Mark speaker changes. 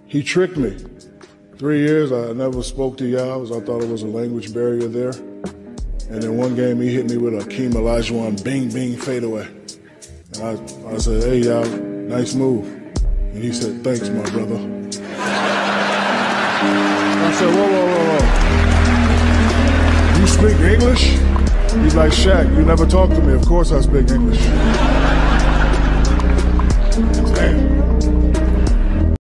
Speaker 1: He tricked me. 3 years, I never spoke to Yao. I thought it was a language barrier there. And then one game, he hit me with a Hakeem Olajuwon bing, bing fadeaway. And I said, hey, Yao, nice move. And he said, thanks, my brother. I said, whoa, whoa, whoa, whoa. You speak English? He's like, Shaq, you never talk to me. Of course I speak English. Damn.